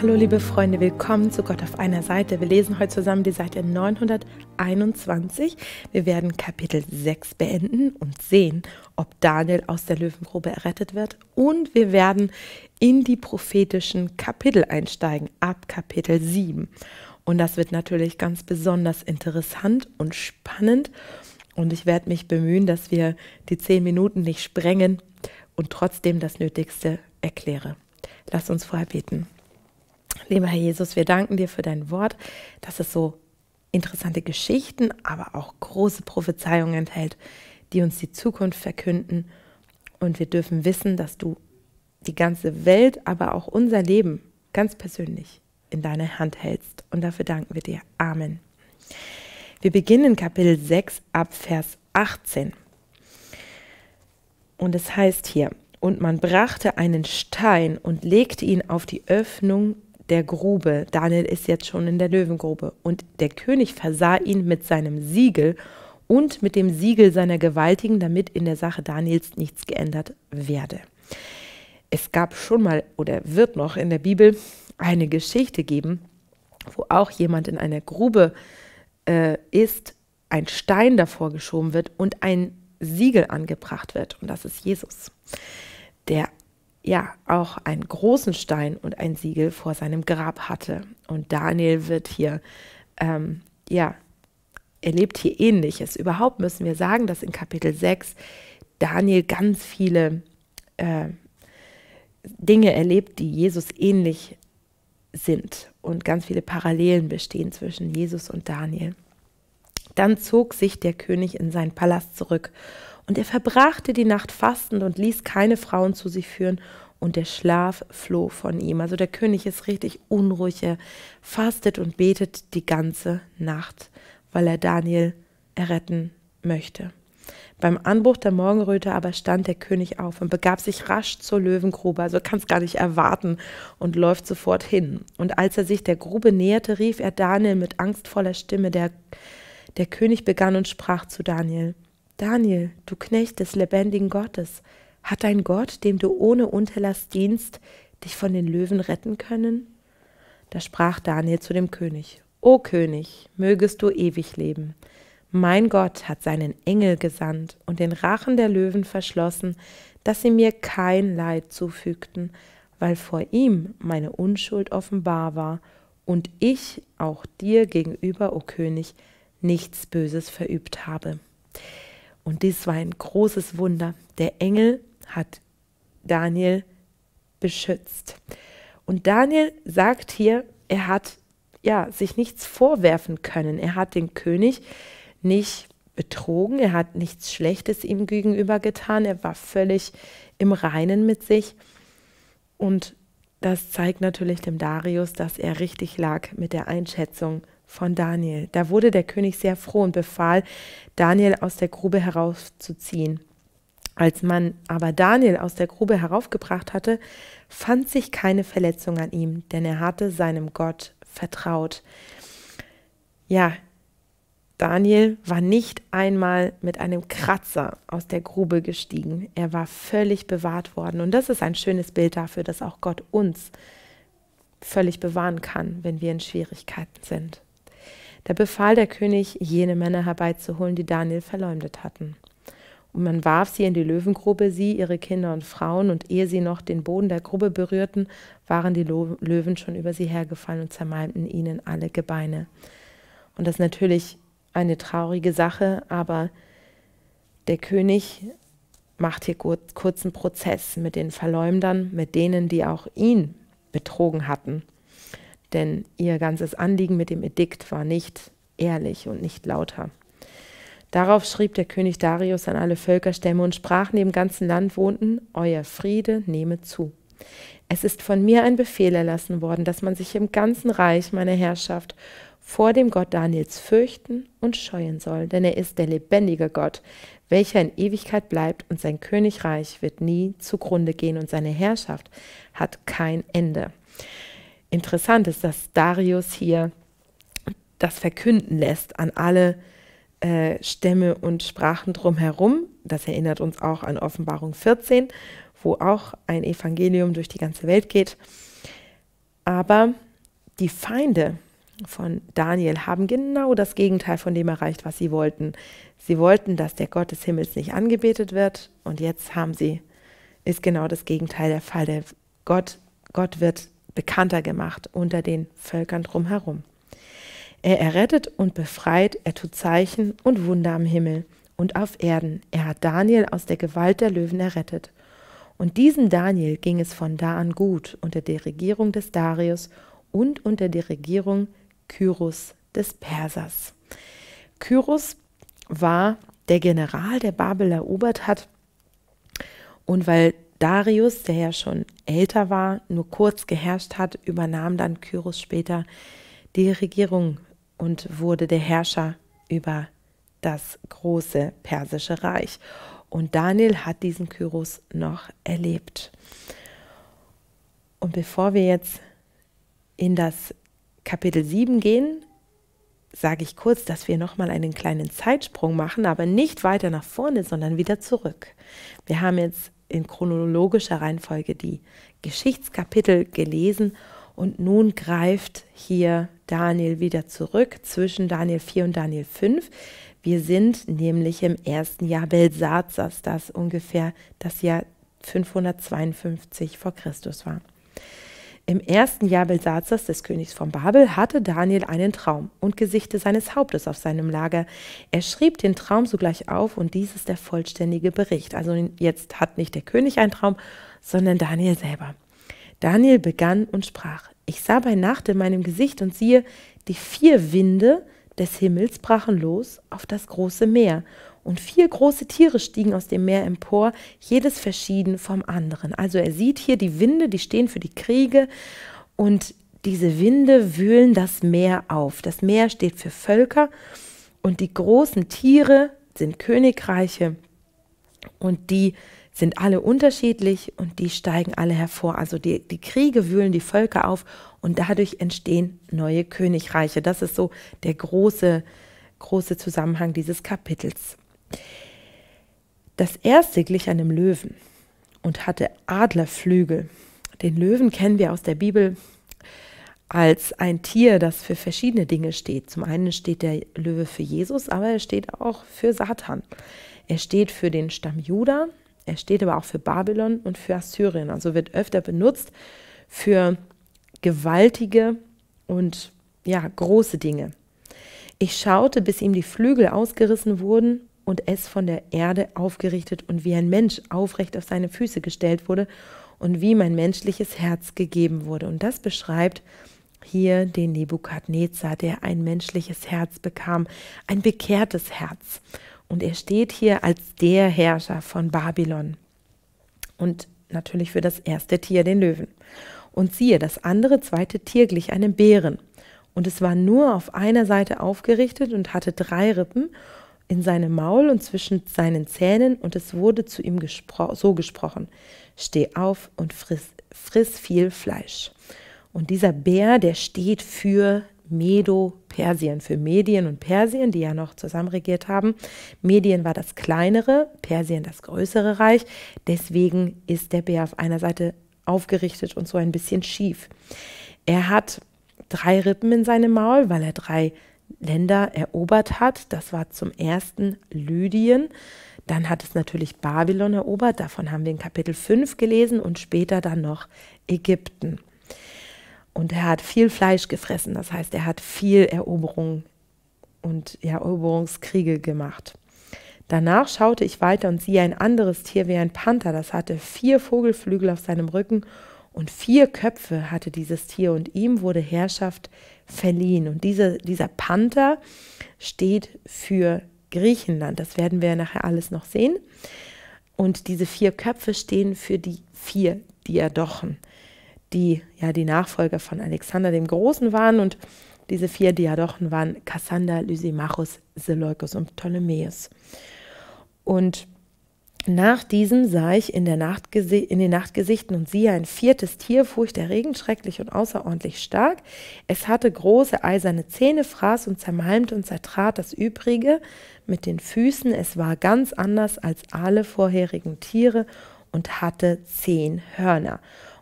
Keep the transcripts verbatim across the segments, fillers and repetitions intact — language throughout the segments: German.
Hallo liebe Freunde, willkommen zu Gott auf einer Seite. Wir lesen heute zusammen die Seite neunhunderteinundzwanzig. Wir werden Kapitel sechs beenden und sehen, ob Daniel aus der Löwengrube errettet wird. Und wir werden in die prophetischen Kapitel einsteigen, ab Kapitel sieben. Und das wird natürlich ganz besonders interessant und spannend. Und ich werde mich bemühen, dass wir die zehn Minuten nicht sprengen und trotzdem das Nötigste erkläre. Lass uns vorher beten. Lieber Herr Jesus, wir danken dir für dein Wort, dass es so interessante Geschichten, aber auch große Prophezeiungen enthält, die uns die Zukunft verkünden. Und wir dürfen wissen, dass du die ganze Welt, aber auch unser Leben ganz persönlich in deiner Hand hältst. Und dafür danken wir dir. Amen. Wir beginnen Kapitel sechs ab Vers achtzehn. Und es heißt hier: Und man brachte einen Stein und legte ihn auf die Öffnung der Grube. Daniel ist jetzt schon in der Löwengrube. Und der König versah ihn mit seinem Siegel und mit dem Siegel seiner Gewaltigen, damit in der Sache Daniels nichts geändert werde. Es gab schon mal oder wird noch in der Bibel eine Geschichte geben, wo auch jemand in einer Grube äh, ist, ein Stein davor geschoben wird und ein Siegel angebracht wird. Und das ist Jesus, der ja auch einen großen Stein und ein Siegel vor seinem Grab hatte. Und Daniel wird hier, ähm, ja, erlebt hier Ähnliches. Überhaupt müssen wir sagen, dass in Kapitel sechs Daniel ganz viele äh, Dinge erlebt, die Jesus ähnlich sind und ganz viele Parallelen bestehen zwischen Jesus und Daniel. Dann zog sich der König in seinen Palast zurück und er verbrachte die Nacht fastend und ließ keine Frauen zu sich führen und der Schlaf floh von ihm. Also der König ist richtig unruhig, er fastet und betet die ganze Nacht, weil er Daniel erretten möchte. Beim Anbruch der Morgenröte aber stand der König auf und begab sich rasch zur Löwengrube, also kann es gar nicht erwarten und läuft sofort hin. Und als er sich der Grube näherte, rief er Daniel mit angstvoller Stimme. Der, der König begann und sprach zu Daniel: Daniel, du Knecht des lebendigen Gottes, hat dein Gott, dem du ohne Unterlass dienst, dich von den Löwen retten können? Da sprach Daniel zu dem König: O König, mögest du ewig leben. Mein Gott hat seinen Engel gesandt und den Rachen der Löwen verschlossen, dass sie mir kein Leid zufügten, weil vor ihm meine Unschuld offenbar war und ich auch dir gegenüber, o König, nichts Böses verübt habe. Und dies war ein großes Wunder. Der Engel hat Daniel beschützt. Und Daniel sagt hier, er hat ja, sich nichts vorwerfen können. Er hat den König nicht betrogen, er hat nichts Schlechtes ihm gegenüber getan, er war völlig im Reinen mit sich. Und das zeigt natürlich dem Darius, dass er richtig lag mit der Einschätzung von Daniel. Da wurde der König sehr froh und befahl, Daniel aus der Grube herauszuziehen. Als man aber Daniel aus der Grube heraufgebracht hatte, fand sich keine Verletzung an ihm, denn er hatte seinem Gott vertraut. Ja, Daniel war nicht einmal mit einem Kratzer aus der Grube gestiegen. Er war völlig bewahrt worden. Und das ist ein schönes Bild dafür, dass auch Gott uns völlig bewahren kann, wenn wir in Schwierigkeiten sind. Da befahl der König, jene Männer herbeizuholen, die Daniel verleumdet hatten. Und man warf sie in die Löwengrube, sie, ihre Kinder und Frauen, und ehe sie noch den Boden der Grube berührten, waren die Löwen schon über sie hergefallen und zermalmten ihnen alle Gebeine. Und das ist natürlich eine traurige Sache, aber der König macht hier kurz, kurzen Prozess mit den Verleumdern, mit denen, die auch ihn betrogen hatten. Denn ihr ganzes Anliegen mit dem Edikt war nicht ehrlich und nicht lauter. Darauf schrieb der König Darius an alle Völkerstämme und sprach, die im ganzen Land wohnten: Euer Friede nehme zu. Es ist von mir ein Befehl erlassen worden, dass man sich im ganzen Reich meiner Herrschaft vor dem Gott Daniels fürchten und scheuen soll, denn er ist der lebendige Gott, welcher in Ewigkeit bleibt, und sein Königreich wird nie zugrunde gehen und seine Herrschaft hat kein Ende. Interessant ist, dass Darius hier das verkünden lässt an alle äh, Stämme und Sprachen drumherum. Das erinnert uns auch an Offenbarung vierzehn, wo auch ein Evangelium durch die ganze Welt geht. Aber die Feinde von Daniel haben genau das Gegenteil von dem erreicht, was sie wollten. Sie wollten, dass der Gott des Himmels nicht angebetet wird, und jetzt haben sie, ist genau das Gegenteil der Fall. Der Gott, Gott wird bekannter gemacht unter den Völkern drumherum. Er errettet und befreit, er tut Zeichen und Wunder am Himmel und auf Erden. Er hat Daniel aus der Gewalt der Löwen errettet. Und diesem Daniel ging es von da an gut unter der Regierung des Darius und unter der Regierung Kyros des Persers. Kyros war der General, der Babel erobert hat, und weil Darius, der ja schon älter war, nur kurz geherrscht hat, übernahm dann Kyros später die Regierung und wurde der Herrscher über das große persische Reich. Und Daniel hat diesen Kyros noch erlebt. Und bevor wir jetzt in das Kapitel sieben gehen, sage ich kurz, dass wir nochmal einen kleinen Zeitsprung machen, aber nicht weiter nach vorne, sondern wieder zurück. Wir haben jetzt in chronologischer Reihenfolge die Geschichtskapitel gelesen und nun greift hier Daniel wieder zurück zwischen Daniel vier und Daniel fünf. Wir sind nämlich im ersten Jahr Belsazars, das ungefähr das Jahr fünfhundertzweiundfünfzig vor Christus war. Im ersten Jahr Belsazars, des Königs von Babel, hatte Daniel einen Traum und Gesichte seines Hauptes auf seinem Lager. Er schrieb den Traum sogleich auf, und dies ist der vollständige Bericht. Also jetzt hat nicht der König einen Traum, sondern Daniel selber. Daniel begann und sprach: Ich sah bei Nacht in meinem Gesicht, und siehe, die vier Winde des Himmels brachen los auf das große Meer, und vier große Tiere stiegen aus dem Meer empor, jedes verschieden vom anderen. Also er sieht hier die Winde, die stehen für die Kriege, und diese Winde wühlen das Meer auf. Das Meer steht für Völker, und die großen Tiere sind Königreiche, und die sind alle unterschiedlich, und die steigen alle hervor. Also die, die Kriege wühlen die Völker auf, und dadurch entstehen neue Königreiche. Das ist so der große, große Zusammenhang dieses Kapitels. Das erste glich einem Löwen und hatte Adlerflügel. Den Löwen kennen wir aus der Bibel als ein Tier, das für verschiedene Dinge steht. Zum einen steht der Löwe für Jesus, aber er steht auch für Satan. Er steht für den Stamm Juda, er steht aber auch für Babylon und für Assyrien. Also wird öfter benutzt für gewaltige und ja, große Dinge. Ich schaute, bis ihm die Flügel ausgerissen wurden und es von der Erde aufgerichtet und wie ein Mensch aufrecht auf seine Füße gestellt wurde und wie mein menschliches Herz gegeben wurde. Und das beschreibt hier den Nebukadnezar, der ein menschliches Herz bekam, ein bekehrtes Herz. Und er steht hier als der Herrscher von Babylon und natürlich für das erste Tier, den Löwen. Und siehe, das andere zweite Tier glich einem Bären. Und es war nur auf einer Seite aufgerichtet und hatte drei Rippen in seinem Maul und zwischen seinen Zähnen, und es wurde zu ihm gespro- so gesprochen: Steh auf und friss, friss viel Fleisch. Und dieser Bär, der steht für Medo-Persien, für Medien und Persien, die ja noch zusammen regiert haben. Medien war das kleinere, Persien das größere Reich. Deswegen ist der Bär auf einer Seite aufgerichtet und so ein bisschen schief. Er hat drei Rippen in seinem Maul, weil er drei Länder erobert hat. Das war zum ersten Lydien. Dann hat es natürlich Babylon erobert. Davon haben wir in Kapitel fünf gelesen, und später dann noch Ägypten. Und er hat viel Fleisch gefressen. Das heißt, er hat viel Eroberung und ja, Eroberungskriege gemacht. Danach schaute ich weiter und siehe ein anderes Tier wie ein Panther. Das hatte vier Vogelflügel auf seinem Rücken, und vier Köpfe hatte dieses Tier, und ihm wurde Herrschaft verliehen. Und diese, dieser Panther steht für Griechenland. Das werden wir nachher alles noch sehen. Und diese vier Köpfe stehen für die vier Diadochen, die ja die Nachfolger von Alexander dem Großen waren. Und diese vier Diadochen waren Kassander, Lysimachus, Seleukus und Ptolemäus. Und nach diesem sah ich in, der Nacht in den Nachtgesichten, und siehe, ein viertes Tier, furchterregend, schrecklich und außerordentlich stark. Es hatte große eiserne Zähne, fraß und zermalmte und zertrat das Übrige mit den Füßen. Es war ganz anders als alle vorherigen Tiere und hatte zehn Hörner.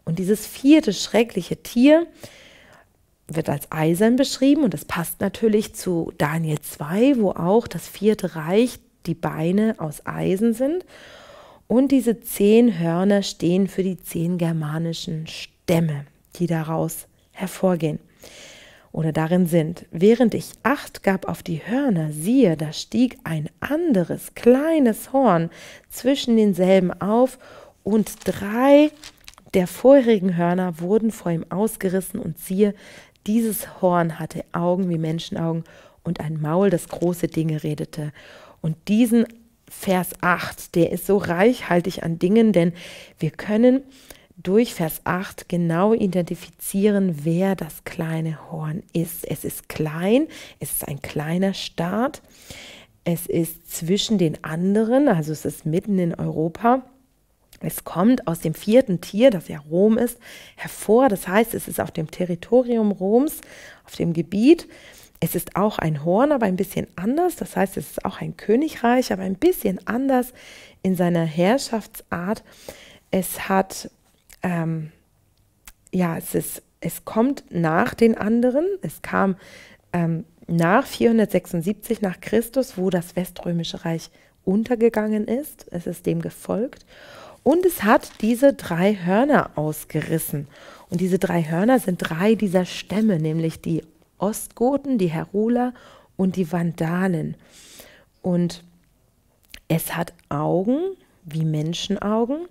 Und dieses vierte schreckliche Tier wird als eisern beschrieben und das passt natürlich zu Daniel zwei, wo auch das vierte Reich die Beine aus Eisen sind. Und diese zehn Hörner stehen für die zehn germanischen Stämme, die daraus hervorgehen oder darin sind. Während ich Acht gab auf die Hörner, siehe, da stieg ein anderes kleines Horn zwischen denselben auf und drei der vorherigen Hörner wurden vor ihm ausgerissen und siehe, dieses Horn hatte Augen wie Menschenaugen und ein Maul, das große Dinge redete. Und diesen Vers acht, der ist so reichhaltig an Dingen, denn wir können durch Vers acht genau identifizieren, wer das kleine Horn ist. Es ist klein, es ist ein kleiner Staat, es ist zwischen den anderen, also es ist mitten in Europa. Es kommt aus dem vierten Tier, das ja Rom ist, hervor. Das heißt, es ist auf dem Territorium Roms, auf dem Gebiet. Es ist auch ein Horn, aber ein bisschen anders. Das heißt, es ist auch ein Königreich, aber ein bisschen anders in seiner Herrschaftsart. Es hat, ähm, ja, es ist, es kommt nach den anderen. Es kam ähm, nach vierhundertsechsundsiebzig nach Christus, wo das Weströmische Reich untergegangen ist. Es ist dem gefolgt. Und es hat diese drei Hörner ausgerissen. Und diese drei Hörner sind drei dieser Stämme, nämlich die Ostgoten, die Heruler und die Vandalen. Und es hat Augen wie Menschenaugen.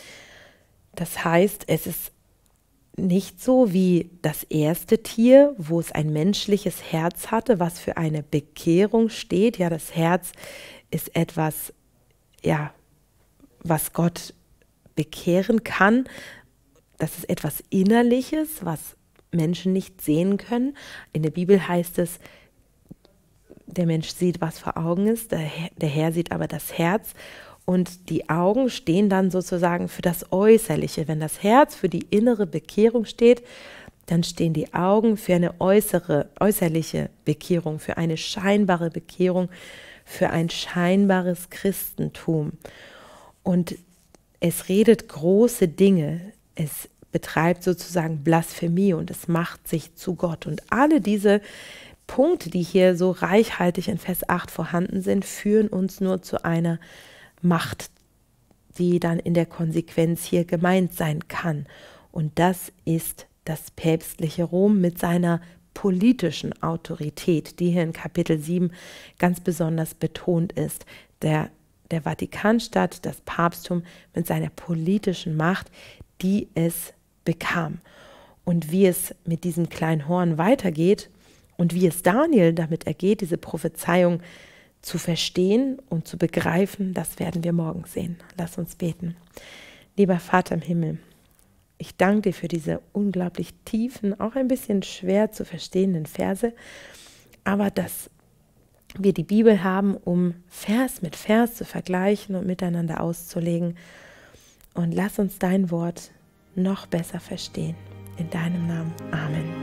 Das heißt, es ist nicht so wie das erste Tier, wo es ein menschliches Herz hatte, was für eine Bekehrung steht. Ja, das Herz ist etwas, ja, was Gott bekehren kann. Das ist etwas Innerliches, was Menschen nicht sehen können. In der Bibel heißt es, der Mensch sieht, was vor Augen ist, der Herr, der Herr sieht aber das Herz. Und die Augen stehen dann sozusagen für das Äußerliche. Wenn das Herz für die innere Bekehrung steht, dann stehen die Augen für eine äußere, äußerliche Bekehrung, für eine scheinbare Bekehrung, für ein scheinbares Christentum. Und es redet große Dinge, es betreibt sozusagen Blasphemie und es macht sich zu Gott. Und alle diese Punkte, die hier so reichhaltig in Vers acht vorhanden sind, führen uns nur zu einer Macht, die dann in der Konsequenz hier gemeint sein kann. Und das ist das päpstliche Rom mit seiner politischen Autorität, die hier in Kapitel sieben ganz besonders betont ist. Der der Vatikanstadt, das Papsttum mit seiner politischen Macht, die es bekam. Und wie es mit diesem kleinen Horn weitergeht und wie es Daniel damit ergeht, diese Prophezeiung zu verstehen und zu begreifen, das werden wir morgen sehen. Lass uns beten. Lieber Vater im Himmel, ich danke dir für diese unglaublich tiefen, auch ein bisschen schwer zu verstehenden Verse, aber dass wir die Bibel haben, um Vers mit Vers zu vergleichen und miteinander auszulegen. Und lass uns dein Wort noch besser verstehen. In deinem Namen. Amen.